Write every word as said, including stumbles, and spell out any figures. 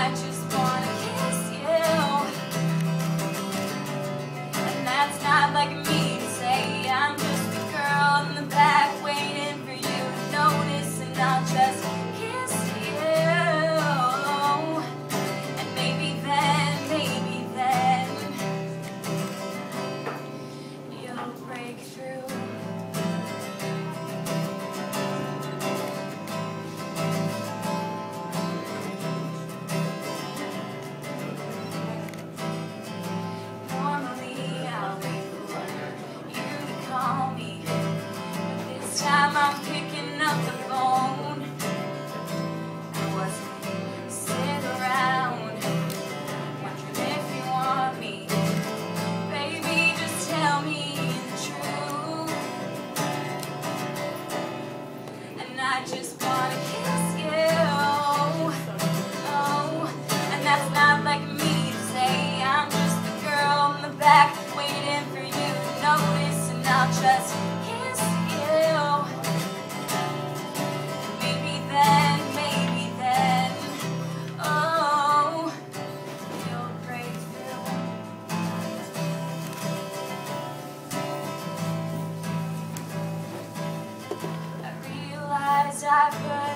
I just wanna kiss you. And that's not like me to say. I'm just the girl in the back waiting for you to notice, and I'll just kiss you. And maybe then, maybe then you'll break through. I'm picking up the phone. I wasn't sitting around wondering if you want me. Baby, just tell me the truth. And I just wanna kiss you. Oh, and that's not like me to say. I'm just the girl in the back waiting for you to notice, and I'll just kiss you. I put